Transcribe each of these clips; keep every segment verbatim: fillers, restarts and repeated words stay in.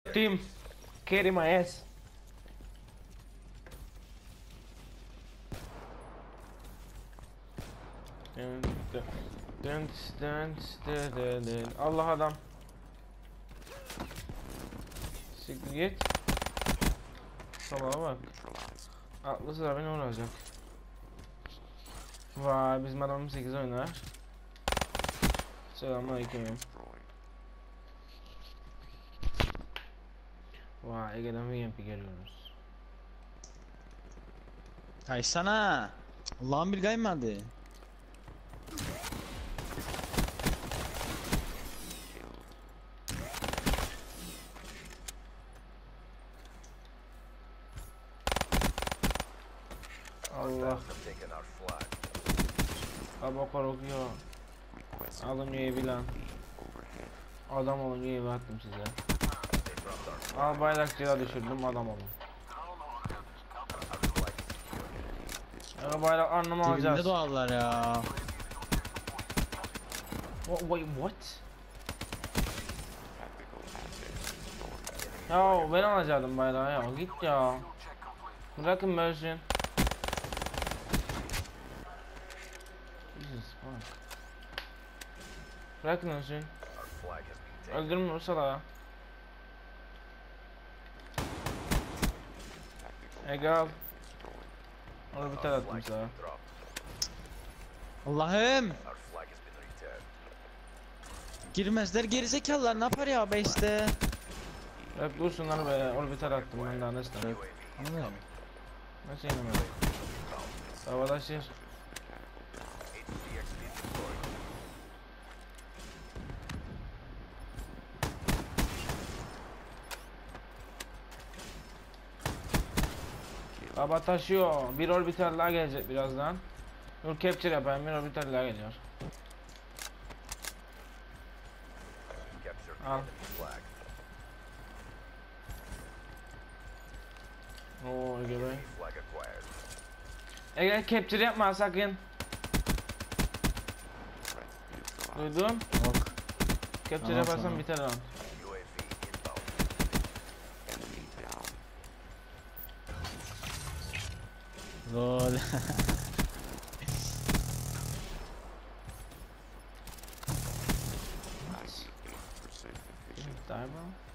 Team, carry my ass. Dön, dön, dön, dön, dön, dön, dön. Allah adam. Siktir git. Salaha bak. Aklı sıra beni olacak. Vay bizim adamımız sekiz oynar. Selamünaleyküm. Vay Ege'den V M P geliyoruz. Kaysana. Allah'ım bir kaymadı. Allah. Aba korkuyor. Alın üyevi lan. Adam olun üyevi attım size. Al bayrakçıya düşürdüm adam olun. Ya bayrak anlamı alacağız. Dibinde doğallar ya. What, wait, what? Ya ben alacaktım bayrağı ya git ya. Bırakın versin. Jesus fuck. Bırakın versin. Öldürme o salağı. Egal. Onu bir tane attım sana. Allah'ım. Girmezler gerizekalılar ne yapar ya base'te. Hep dursunlar be. Onu bir tane attım ben daha ne istedim. Anladım. Nasıl yenemedim? Savaşır. Baba taşıyor. Bir orbiter daha gelecek birazdan. Dur capture yapayım. Bir orbiter daha geliyor. Al. Oo Ege Bey. Ege capture yapma sakın. Duydun? Yok. Capture Tamam, yaparsan tamam. biter lan. Lol. Die bro.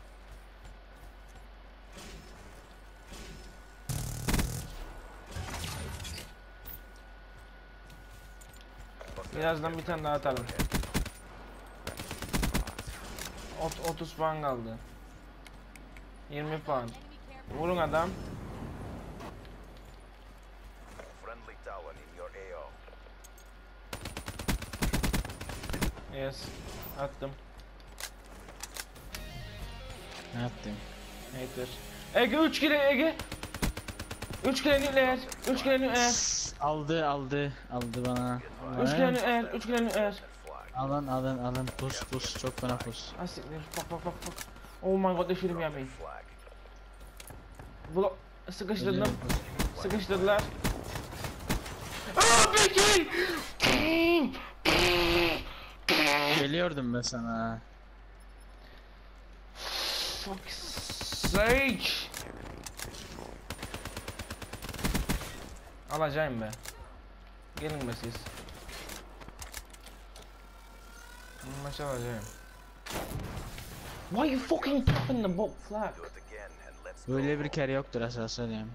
Birazdan bir tane daha atalım. Ot otuz puan kaldı. yirmi puan. Vurun adam. Yes. Attım. Ne yaptın? Hater. Ege üç kere Ege. üç kere nükleer. üç kere nükleer. Aldı aldı aldı bana. üç kere nükleer. üç kere nükleer. Alın alın alın pus pus çok fena pus. Asiktir. Bak bak bak bak. Oh my god düşürüm yemeği. Blok sıkıştırdım. Sıkıştırdılar. Aaa peki. Geliyordum ben sana. Fuck's sake. Alacağım be. Gelin be siz. Maç alacağım. Why you fucking tapping the bot flag? Böyle bir kere yoktur esasında diyeyim.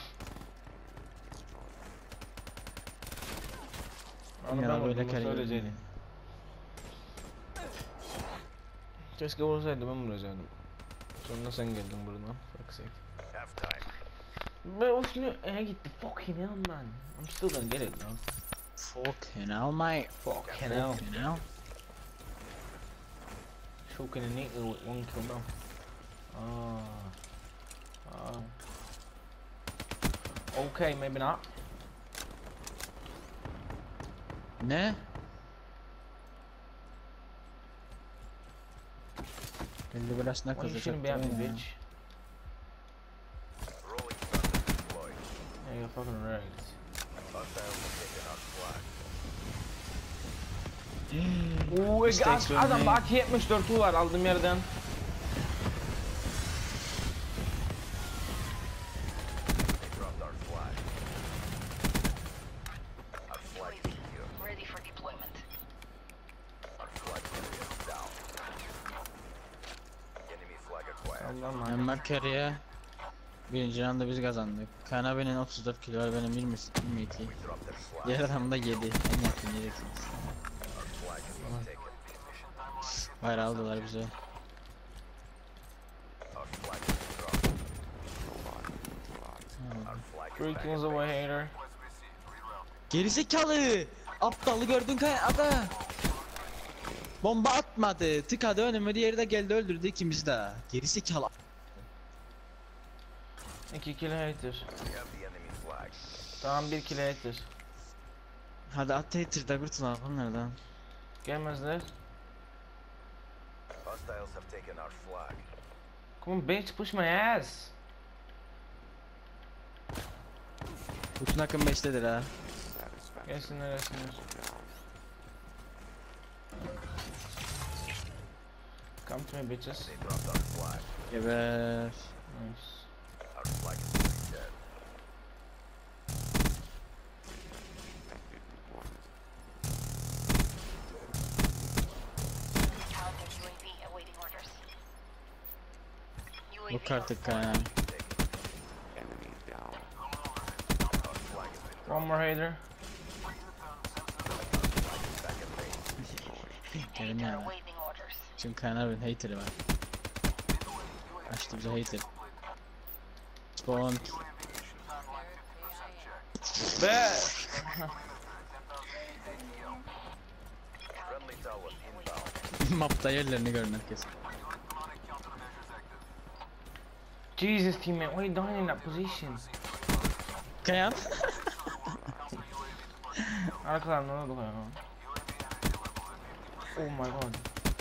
Onu Ya ben böyle vurdum, kere söyleyecektim. Keşke vursaydı ben vuracaktım. Sonra sen geldin buradan. Fuck's sake. Ben o şimdi E'ye gitti. Fucking hell man. I'm still gonna get it now. Fucking hell mate. Fucking hell. Fucking hell. Choking a nigga with one kill now. Ah. Ah. Okay, maybe not. Ne? Belli biraz ne Well, you kızacak shouldn't be happy, ya. bitch. Yeah, you're fucking right. Uuu Mistakes adam were bak yetmiş dört var aldım yerden. Allah'ım Ben Makarya'ya birinci roundda biz kazandık. Kaan abinin otuz dört kilo var, benim yirmi, yirmi iki. Diğer adam da yedi. En yakın yedi. Bayrağı aldılar bize. Three kills away, hater. Gerizekalı! Aptalı gördün Kaan ada. Bomba atmadı. Tıkadı önüme, diğeri de geldi öldürdü ikimizi de. Gerizekalı. İki kill hater. Tamam bir kill hater. Hadi at hater'da kurtulalım onlardan. Gelmezler. Come on bitch, push my ass. Bütün akım beştedir ha. Gelsinler gelsinler. Come to me bitches. Geber. Nice. Bu artık Kaan. One more hater. Gelin yani. Çünkü Kaan abinin hater'ı var. Açtı bize hater. Spawn. Be. Mapta yerlerini görün herkes. Jesus teammate, why are you dying in that position? Kayan. Arkadan ne oldu ya? Oh my god.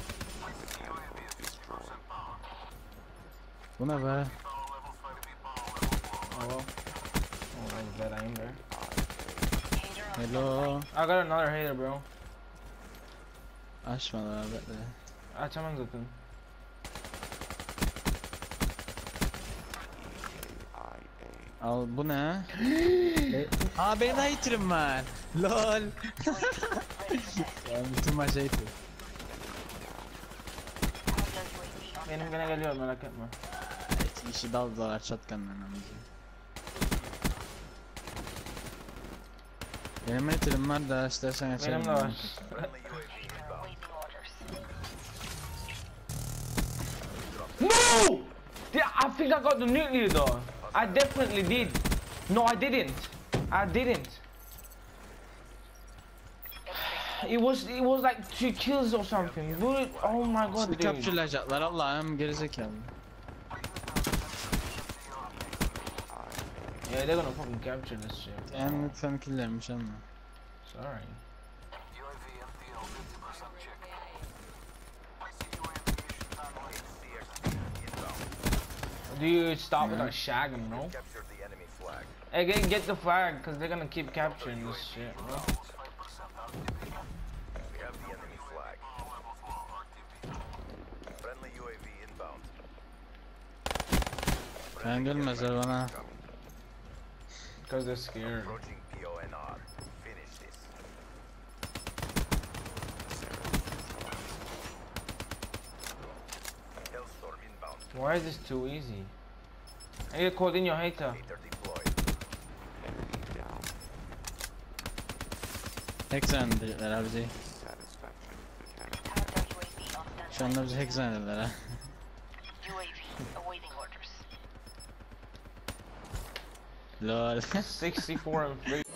Bu ne be? Oh well. Oh, that was bad aim there. Hello. I got another hater bro. Açmadılar bekle. Açamam zaten. Al bu ne? Aa benim de hater'ım var. Lol. Ya bütün maç hater. Benim gene geliyor merak etme. İki kişi daldılar shotgun'la amca. Benim hater'ım var da istersen açalım. Benim de var. No! Yeah, I think I got the nuclear though. I definitely did. No, I didn't. I didn't. It was it was like two kills or something. Dude, oh my god, Şimdi dude. kaptürleyecekler Allah'ım gerizekalı. Yeah, they're gonna fucking capture this shit. En lütfen killermiş ama. Sorry. Dude, stop with that shagging, bro. Hey, get, get the flag, because they're gonna keep capturing this shit, bro. Ben gelmezler bana. Because they're scared. Why is this too easy? I get caught in your hater. Hack zannediyorlar abi bizi. Şu anda bizi hack zannediyorlar ha. Lol. sixty-four and three.